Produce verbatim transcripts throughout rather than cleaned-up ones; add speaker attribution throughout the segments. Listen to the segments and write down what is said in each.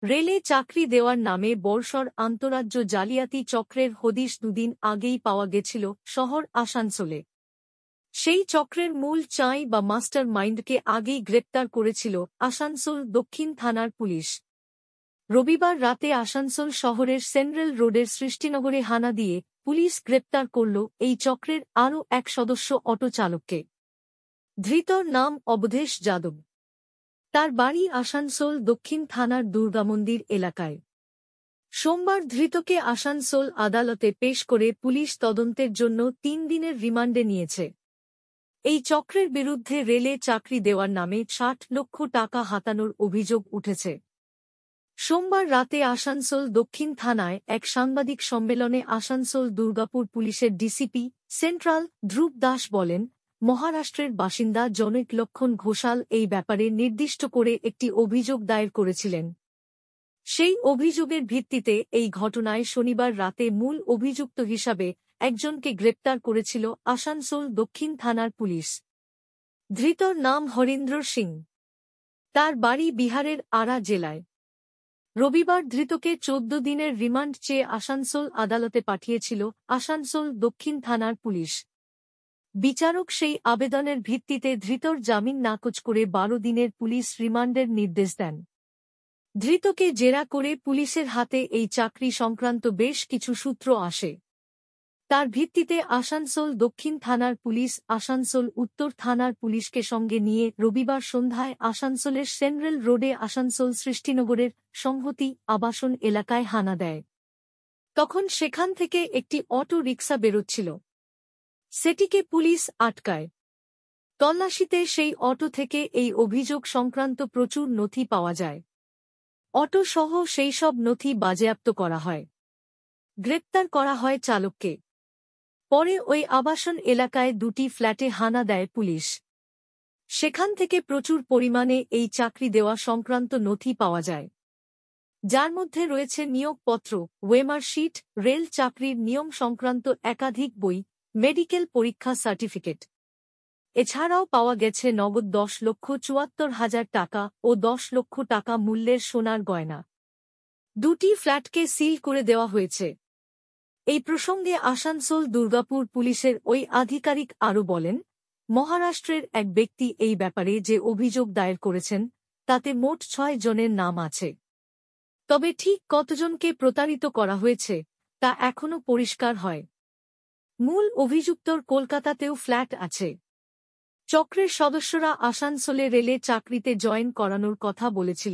Speaker 1: রেলে চাকরি দেওয়ার নামে বর্ষর আন্তরাজ্য জালিয়াতি চক্রের হদিশ দুদিন আগেই পাওয়া গেছিল শহর আসানসোলে। সেই চক্রের মূল চাঁই বা মাস্টার মাইন্ডকে আগেই গ্রেপ্তার করেছিল আসানসোল দক্ষিণ থানার পুলিশ। রবিবার রাতে আসানসোল শহরের সেন্ট্রাল রোডের সৃষ্টিনগরে হানা দিয়ে পুলিশ গ্রেপ্তার করল এই চক্রের আরও এক সদস্য অটো চালককে। ধৃতর নাম অবধেশ যাদব। তার বাড়ি আসানসোল দক্ষিণ থানার দুর্গামন্দির এলাকায়। সোমবার ধৃতকে আসানসোল আদালতে পেশ করে পুলিশ তদন্তের জন্য তিন দিনের রিমান্ডে নিয়েছে। এই চক্রের বিরুদ্ধে রেলে চাকরি দেওয়ার নামে ষাট লক্ষ টাকা হাতানোর অভিযোগ উঠেছে। সোমবার রাতে আসানসোল দক্ষিণ থানায় এক সাংবাদিক সম্মেলনে আসানসোল দুর্গাপুর পুলিশের ডিসিপি সেন্ট্রাল ধ্রুব দাস বলেন, মহারাষ্ট্রের বাসিন্দা জনৈক লক্ষণ ঘোষাল এই ব্যাপারে নির্দিষ্ট করে একটি অভিযোগ দায়ের করেছিলেন। সেই অভিযোগের ভিত্তিতে এই ঘটনায় শনিবার রাতে মূল অভিযুক্ত হিসাবে একজনকে গ্রেপ্তার করেছিল আসানসোল দক্ষিণ থানার পুলিশ। ধৃতর নাম হরিন্দ্র সিং। তার বাড়ি বিহারের আরা জেলায়। রবিবার ধৃতকে চোদ্দ দিনের রিমান্ড চেয়ে আসানসোল আদালতে পাঠিয়েছিল আসানসোল দক্ষিণ থানার পুলিশ। বিচারক সেই আবেদনের ভিত্তিতে ধৃতর জামিন নাকচ করে বারো দিনের পুলিশ রিমান্ডের নির্দেশ দেন। ধৃতকে জেরা করে পুলিশের হাতে এই চাকরি সংক্রান্ত বেশ কিছু সূত্র আসে। তার ভিত্তিতে আসানসোল দক্ষিণ থানার পুলিশ আসানসোল উত্তর থানার পুলিশকে সঙ্গে নিয়ে রবিবার সন্ধ্যায় আসানসোলের সেন্ট্রাল রোডে আসানসোল সৃষ্টিনগরের সংহতি আবাসন এলাকায় হানা দেয়। তখন সেখান থেকে একটি অটো রিকশা বেরোচ্ছিল। সেটিকে পুলিশ আটকায়। তল্লাশিতে সেই অটো থেকে এই অভিযোগ সংক্রান্ত প্রচুর নথি পাওয়া যায়। অটো সহ সেই সব নথি বাজেয়াপ্ত করা হয়। গ্রেপ্তার করা হয় চালককে। পরে ওই আবাসন এলাকায় দুটি ফ্ল্যাটে হানা দেয় পুলিশ। সেখান থেকে প্রচুর পরিমাণে এই চাকরি দেওয়া সংক্রান্ত নথি পাওয়া যায়, যার মধ্যে রয়েছে নিয়োগপত্র, ওয়েমার্কশিট, রেল চাকরির নিয়ম সংক্রান্ত একাধিক বই, মেডিকেল পরীক্ষা সার্টিফিকেট। এছাড়াও পাওয়া গেছে নগদ দশ লক্ষ চুয়াত্তর হাজার টাকা ও দশ লক্ষ টাকা মূল্যের সোনার গয়না। দুটি ফ্ল্যাটকে সিল করে দেওয়া হয়েছে। এই প্রসঙ্গে আসানসোল দুর্গাপুর পুলিশের ওই আধিকারিক আরও বলেন, মহারাষ্ট্রের এক ব্যক্তি এই ব্যাপারে যে অভিযোগ দায়ের করেছেন তাতে মোট ছয় জনের নাম আছে। তবে ঠিক কতজনকে প্রতারিত করা হয়েছে তা এখনও পরিষ্কার হয়। মূল অভিযুক্তর কলকাতাতেও ফ্ল্যাট আছে। চক্রের সদস্যরা আসানসোলে রেলে চাকরিতে জয়েন করানোর কথা বলেছিল।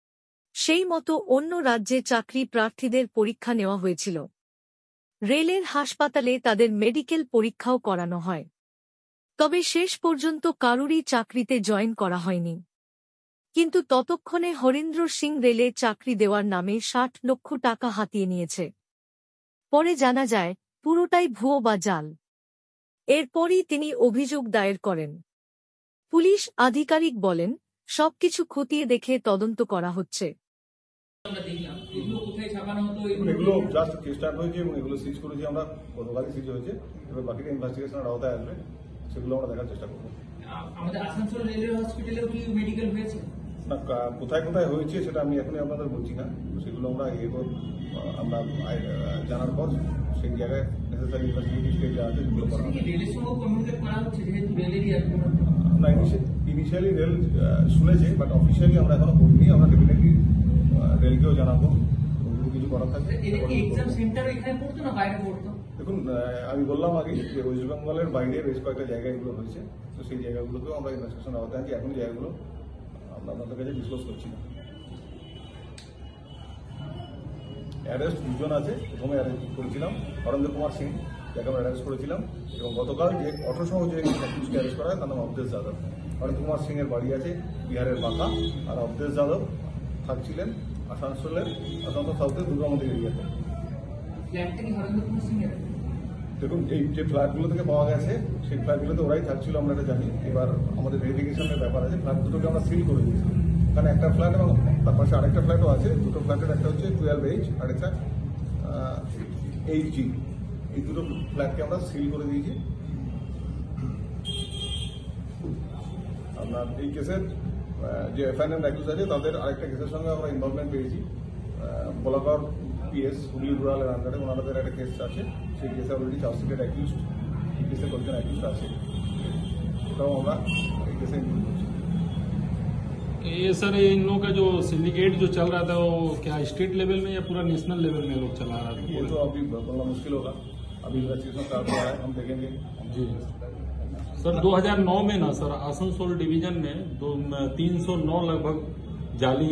Speaker 1: সেই মতো অন্য রাজ্যে চাকরি প্রার্থীদের পরীক্ষা নেওয়া হয়েছিল। রেলের হাসপাতালে তাদের মেডিকেল পরীক্ষাও করানো হয়। তবে শেষ পর্যন্ত কারুরই চাকরিতে জয়েন করা হয়নি। কিন্তু ততক্ষণে হরিন্দ্র সিং রেলে চাকরি দেওয়ার নামে ষাট লক্ষ টাকা হাতিয়ে নিয়েছে। পরে জানা যায় পুরোটাই ভুয়ো বা জাল। এরপরই তিনি অভিযোগ দায়ের করেন। পুলিশ আধিকারিক বলেন, সবকিছু খতিয়ে দেখে তদন্ত করা হচ্ছে।
Speaker 2: এগুলো জাস্ট স্টার্ট হয়েছে এবং এগুলো সিজ করেছি আমরা, গতকালই সিজ হয়েছে। এবার বাকিটা ইনভেস্টিগেশনের আওতায় আসবে, সেগুলো আমরা দেখার চেষ্টা করবো।
Speaker 3: আমাদের আসানসোল রেলওয়ে হসপিটালেও কি মেডিকেল হয়েছে
Speaker 2: না, কোথায় কোথায় হয়েছে সেটা আমি এখনই আপনাদের বলছি না। সেগুলো আমরা এগো আমরা জানার পর সেই জায়গায় নেসেসারি ইনভেস্টিগেটিভ স্টেজ আছে সেগুলো করা হবে।
Speaker 3: রেলের সঙ্গে কমিউনিকেট করা হচ্ছে যেহেতু রেলেরই
Speaker 2: না, ইনিশিয়ালি রেল শুনেছে, বাট অফিসিয়ালি আমরা এখনো করিনি। আমরা ডেফিনেটলি রেলকেও জানাবো কিছু করার থাকবে। দেখুন, আমি বললাম আগে যে ওয়েস্ট বেঙ্গলের বাইরে বেশ কয়েকটা জায়গায় এগুলো হয়েছে, তো সেই জায়গাগুলোকেও আমরা ইনভেস্টিগেশন আওতায় আছি। এখন জায়গাগুলো আমরা আপনাদের কাছে ডিসক্লোজ করছি না। অ্যারেস্ট দুজন আছে। প্রথমে অ্যারেস্ট করেছিলাম হরেন্দ্র কুমার সিং, যাকে আমরা অ্যারেস্ট করেছিলাম, এবং গতকাল যে অটোসহ যে পুলিশকে অ্যারেস্ট করা হয় তার নাম অবধেশ যাদব। হরেন্দ্র কুমার সিং এর বাড়ি আছে বিহারের বাঁকা, আর অবধেশ যাদব থাকছিলেন আসানসোলের আসানসোল সাউথের দুর্গামন্দির এরিয়াতে। দেখুন, এই যে ফ্ল্যাটগুলো থেকে পাওয়া গেছে সেই ফ্ল্যাটগুলোতে ওরাই থাকছিল, আমরা এটা জানি। এবার আমাদের ভেরিফিকেশনের ব্যাপার আছে। ফ্ল্যাট দুটোকে আমরা সিল করে দিয়েছি, কারণ একটা ফ্ল্যাট এবং তার পাশে আরেকটা ফ্ল্যাটও আছে। দুটো ফ্ল্যাটের একটা হচ্ছে টুয়েলভ এইচ আর একটা এইট জি। এই দুটো ফ্ল্যাটকে আমরা সিল করে দিয়েছি। আপনার এই কেসের যে এফআইএন অ্যাকিউজ আছে তাদের আরেকটা কেসের সঙ্গে আমরা ইনভলভমেন্ট পেয়েছি। বলাকর পিএস হুগলি রুরালের আন্ডারে ওনাদের একটা কেস আছে, সেই কেসে অলরেডি চার্জশিটেড অ্যাকিউজ, এই কেসে কয়েকজন অ্যাকিউজ আছে, ওটাও আমরা এই केसे इंक्लूड करছি।
Speaker 4: ये सर ये इन लोगों का जो सिंडिकेट जो चल रहा था वो क्या स्टेट लेवल में या पूरा नेशनल लेवल में लोग चला रहा था?
Speaker 2: ये तो अभी बोलना मुश्किल होगा, अभी इन्वेस्टिगेशन स्टार्ट हुआ है, हम देखेंगे।
Speaker 4: जी सर, दो हज़ार नौ में ना सर आसनसोल डिवीजन में दो तीन सौ नौ लगभग जाली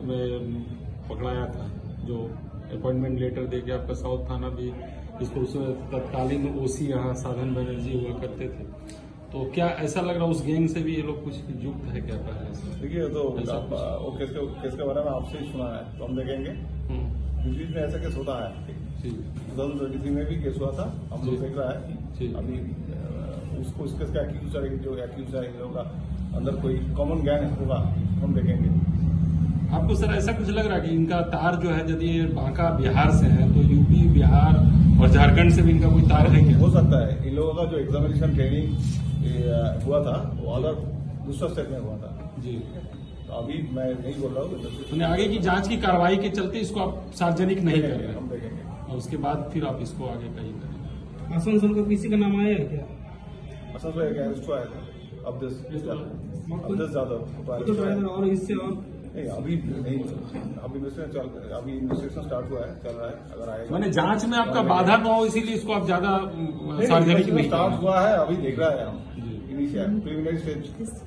Speaker 4: पकड़ाया था, जो अपॉइंटमेंट लेटर देके आपका साउथ थाना भी इसको उसमें तत्कालीन ओसी यहाँ साधन बनर्जी हुआ करते थे, तो क्या ऐसा लग रहा है उस गैंग से भी ये लोग कुछ युक्त है क्या पहले से?
Speaker 2: देखिए तो आप, वो केस के केस के बारे में आपसे ही सुना है, तो हम देखेंगे। यूपी में ऐसा केस होता है, टू थाउजेंड ट्वेंटी थ्री में भी केस हुआ था, हम लोग देख रहा है अभी उसको उस केस का एक्यूज जो एक्यूज है इन लोगों का अंदर कोई कॉमन गैंग होगा, हम देखेंगे।
Speaker 4: आपको सर ऐसा कुछ लग रहा है कि इनका तार जो है यदि बांका बिहार से है तो यूपी बिहार और झारखंड से भी इनका कोई तार है क्या?
Speaker 2: हो सकता है, इन लोगों का जो एग्जामिनेशन ट्रेनिंग हुआ था वो अलग दूसरा स्टेट में हुआ था
Speaker 4: जी,
Speaker 2: तो अभी मैं नहीं बोल रहा हूँ,
Speaker 4: तो आगे की जांच की कार्रवाई के चलते इसको आप सार्वजनिक नहीं कर रहे,
Speaker 2: हम देखेंगे
Speaker 4: और उसके बाद फिर आप इसको आगे का ही करेंगे।
Speaker 3: आसनसोल का किसी का नाम आया है क्या?
Speaker 2: आसनसोल एक अरेस्ट हुआ है अब्दुल अब्दुल यादव,
Speaker 3: और इससे और
Speaker 2: नहीं अभी नहीं, अभी चल अभी इन्वेस्टिगेशन स्टार्ट हुआ है, चल रहा है, अगर आएगा
Speaker 4: मैंने जांच में आपका बाधा न हो इसीलिए इसको आप ज्यादा सार्वजनिक नहीं
Speaker 2: स्टार्ट हुआ है, अभी देख रहा है हम इनिशियल प्रीलिमिनरी स्टेज।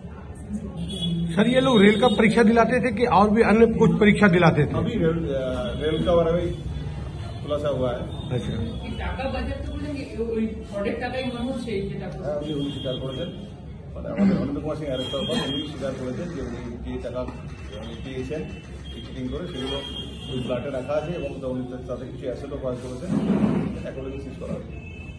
Speaker 5: सर ये लोग रेल का परीक्षा दिलाते थे कि और भी अन्य कुछ परीक्षा दिलाते थे?
Speaker 2: अभी रेल रेल का बारे में खुलासा हुआ है।
Speaker 5: अच्छा,
Speaker 3: টাকা বাজেট তো বলে ওই প্রজেক্ট টাকাই মনে হচ্ছে এই যে টাকা
Speaker 2: হ্যাঁ, উনি উনি স্বীকার করেছেন, মানে আমাদের অনিন্দ কুমার সিং অ্যারেস্ট হওয়ার পর উনি স্বীকার করেছেন যে উনি যে টাকা পেয়েছেন চিটিং করে সেগুলো ওই ফ্ল্যাটে রাখা আছে এবং উনি তাদের কিছু অ্যাসেটও ক্রয় করেছেন, অ্যাকর্ডিংলি সিজ করা হয়েছে।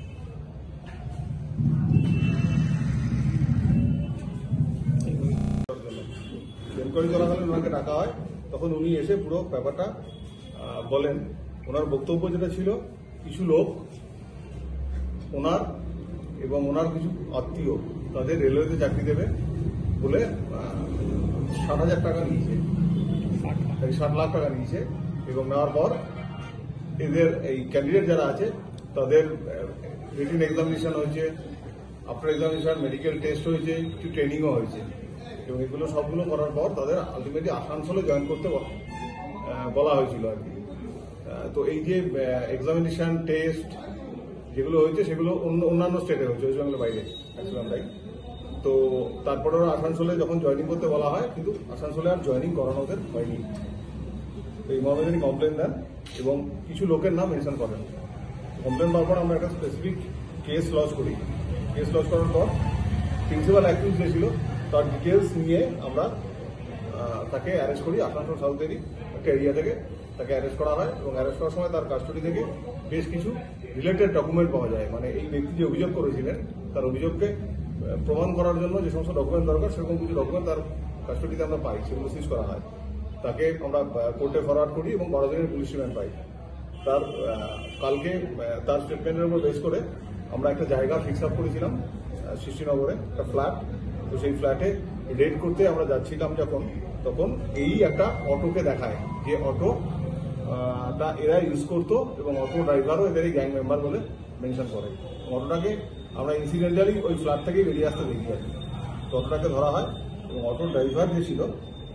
Speaker 2: এনকোয়ারি চলাকালীন ওনাকে ডাকা হয়, তখন উনি এসে পুরো ব্যাপারটা বলেন। ওনার বক্তব্য যেটা ছিল, কিছু লোক ওনার এবং ওনার কিছু আত্মীয় তাদের রেলওয়েতে চাকরি দেবে বলে ষাট হাজার টাকা নিয়েছে, ষাট লাখ টাকা নিয়েছে, এবং নেওয়ার পর এদের এই ক্যান্ডিডেট যারা আছে তাদের রিটিন এক্সামিনেশন হয়েছে, আফটার এক্সামিনেশন মেডিকেল টেস্ট হয়েছে, কিছু ট্রেনিংও হয়েছে, এবং এগুলো সবগুলো করার পর তাদের আলটিমেটলি আসানসোলে জয়েন করতে বলা হয়েছিল আর কি। তো এই যে এক্সামিনেশন টেস্ট যেগুলো হয়েছে সেগুলো অন্য অন্যান্য স্টেটে হয়েছে, ওয়েস্ট বেঙ্গলের বাইরে ম্যাক্সিমাম টাইম। তো তারপরে আসানসোলে যখন জয়েনিং করতে বলা হয়, কিন্তু আসানসোলে আর জয়েনিং করানো ওদের হয়নি। তো এই মর্মে তিনি কমপ্লেন দেন এবং কিছু লোকের নাম মেনশন করেন। কমপ্লেন পাওয়ার পর আমরা একটা স্পেসিফিক কেস লজ করি, কেস লজ করার পর প্রিন্সিপাল অ্যাকিউজ যে ছিল তার ডিটেলস নিয়ে আমরা তাকে অ্যারেস্ট করি। আসানসোল সাউথেরই একটা এরিয়া থেকে তাকে অ্যারেস্ট করা হয় এবং অ্যারেস্ট করার সময় তার কাস্টডি থেকে বেশ কিছু রিলেটেড ডকুমেন্ট পাওয়া যায়, মানে এই ব্যক্তি যে অভিযোগ করেছিলেন তার অভিযোগকে প্রমাণ করার জন্য যে সমস্ত ডকুমেন্ট দরকার সেরকম কিছু ডকুমেন্ট তার কাস্টডিতে আমরা পাই, সেগুলো সিজ করা হয়। তাকে আমরা কোর্টে ফরওয়ার্ড করি এবং বারো দিনের পুলিশ রিমান্ড পাই। তার কালকে তার স্টেটমেন্টের উপর বেস করে আমরা একটা জায়গা ফিক্স আপ করেছিলাম সৃষ্টিনগরে, একটা ফ্ল্যাট। তো সেই ফ্ল্যাটে রেড করতে আমরা যাচ্ছিলাম যখন, তখন এই একটা অটোকে দেখায় যে অটো তা এরা ইউজ করতো এবং অটো ড্রাইভারও এদের গ্যাং মেম্বার বলে মেনশন করে। অটোটাকে আমরা ইনসিডেন্টালি ওই ফ্ল্যাট থেকেই বেরিয়ে আসতে দেখি আর কি। তো অটোটাকে ধরা হয় এবং অটো ড্রাইভার যে ছিল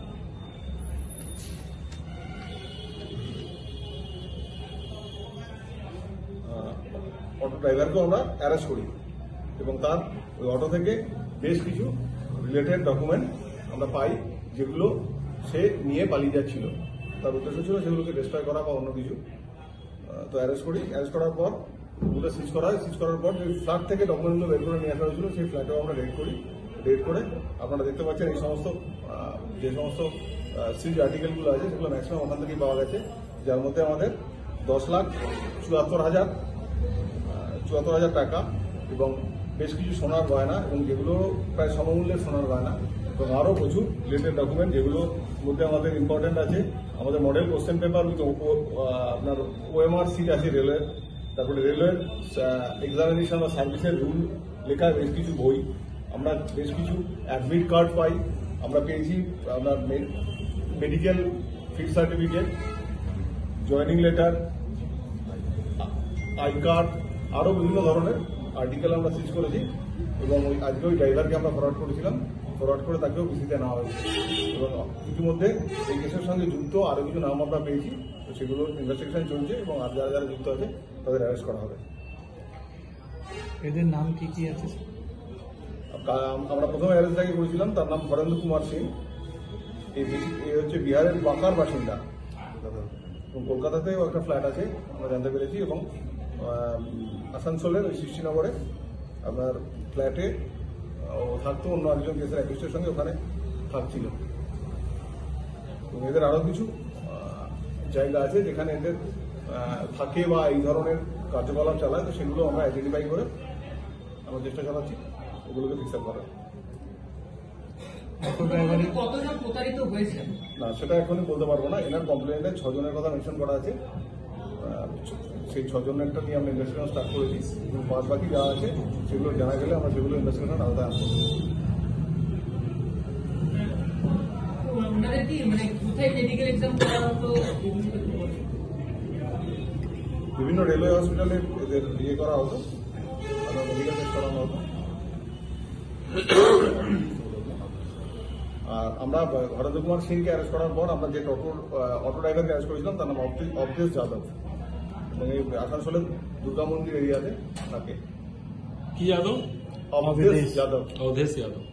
Speaker 2: অটো ড্রাইভারকেও আমরা অ্যারেস্ট করি এবং তার ওই অটো থেকে বেশ কিছু রিলেটেড ডকুমেন্ট আমরা পাই যেগুলো সে নিয়ে পালিয়ে যাচ্ছিল। তার উদ্দেশ্য ছিল সেগুলোকে ডিস্ট্রয় করা বা অন্য কিছু। তো অ্যারেস্ট করি, অ্যারেস্ট করার পর ওগুলো সিজ করা হয়। সিজ করার পর যে ফ্ল্যাট থেকে ডকুমেন্টগুলো বের করে নিয়ে আসা হয়েছিল সেই ফ্ল্যাটেও আমরা রেড করি। রেড করে আপনারা দেখতে পাচ্ছেন এই সমস্ত যে সমস্ত সিজ আর্টিকেলগুলো আছে সেগুলো ম্যাক্সিমাম ওখান থেকেই পাওয়া গেছে, যার মধ্যে আমাদের দশ লাখ চুয়াত্তর হাজার চুয়াত্তর হাজার টাকা এবং বেশ কিছু সোনার গয়না এবং যেগুলো প্রায় সমমূল্যের সোনার গয়না এবং আরও প্রচুর রিলেটেড ডকুমেন্ট, যেগুলোর মধ্যে আমাদের ইম্পর্টেন্ট আছে আমাদের মডেল কোশ্চেন পেপার উইথ আপনার ওএমআর সিট আছে রেলওয়ের, তারপরে রেলওয়ের এক্সামিনেশন বা সার্ভিসের রুল লেখা বেশ কিছু বই, আমরা বেশ কিছু অ্যাডমিট কার্ড পাই আমরা পেয়েছি আপনার medical fit certificate, joining letter, I card, আরও বিভিন্ন ধরনের আর্টিকেল আমরা সিজ করেছি এবং ওই আজকে ওই ড্রাইভারকে আমরা ফরওয়ার্ড করেছিলাম, ফরওয়ার্ড করে তাকেও বিসিতে নেওয়া হয়েছে এবং ইতিমধ্যে এই কেসের সঙ্গে যুক্ত আরও কিছু নাম আমরা পেয়েছি, তো সেগুলো ইনভেস্টিগেশন চলছে এবং আর যারা যারা যুক্ত আছে তাদের অ্যারেস্ট করা হবে।
Speaker 3: এদের নাম কি কি আছে?
Speaker 2: আমরা প্রথমে অ্যারেস্ট যাকে করেছিলাম তার নাম হরেন্দ্র কুমার সিং, এই হচ্ছে বিহারের বাঁকার বাসিন্দা এবং কলকাতাতেও একটা ফ্ল্যাট আছে আমরা জানতে পেরেছি এবং আসানসোলের ওই সৃষ্টিনগরে আপনার ফ্ল্যাটে ও থাকতো অন্য একজন কেসের অ্যাকিউজের সঙ্গে ওখানে থাকছিল এবং এদের আরও কিছু জায়গা আছে যেখানে এদের থাকে বা এই ধরনের কার্যকলাপ চালায়, তো সেগুলো আমরা আইডেন্টিফাই করে আমরা চেষ্টা চালাচ্ছি ওগুলোকে ফিক্স আপ করার।
Speaker 3: কতজন প্রতারিত হয়েছে
Speaker 2: না সেটা এখনই বলতে পারবো না, এনার কমপ্লেন্টে ছজনের কথা মেনশন করা আছে, সেই ছজনেরটা নিয়ে আমরা ইনভেস্টিগেশন স্টার্ট করেছি এবং বাদ বাকি যা আছে সেগুলো জানা গেলে আমরা সেগুলো ইনভেস্টিগেশন আলাদা আনবো।
Speaker 3: ওনাদের কি মানে কোথায় মেডিকেল এক্সাম করা হতো?
Speaker 2: বিভিন্ন রেলওয়ে হসপিটালে এদের ইয়ে করা হতো, আমরা মেডিকেল টেস্ট করানো হতো। আর আমরা হরেন্দ্র কুমার সিংকে অ্যারেস্ট করার পর আমরা যে টোটো অটো ড্রাইভারকে অ্যারেস্ট করেছিলাম তার নাম অবধেশ যাদব এবং এই আসানসোলের দুর্গা মন্দির এরিয়াতে থাকে।
Speaker 4: কি যাদব?
Speaker 2: অবধেশ যাদব।
Speaker 4: अवधेश यादव।